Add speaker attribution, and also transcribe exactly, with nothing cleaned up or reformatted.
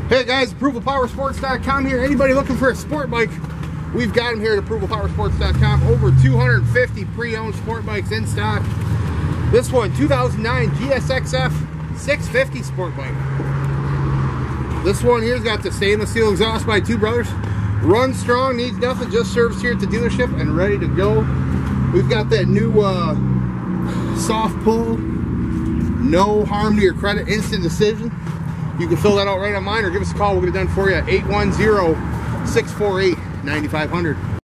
Speaker 1: Hey guys, approval power sports dot com here. Anybody looking for a sport bike, we've got them here at approval power sports dot com. Over two hundred fifty pre-owned sport bikes in stock. This one, two thousand nine G S X F six fifty sport bike. This one here's got the stainless steel exhaust by Two Brothers. Runs strong, needs nothing, just serviced here at the dealership and ready to go. We've got that new uh, soft pull, no harm to your credit, instant decision. You can fill that out right on mine or give us a call. We'll get it done for you at eight one zero, six four eight, nine five zero zero.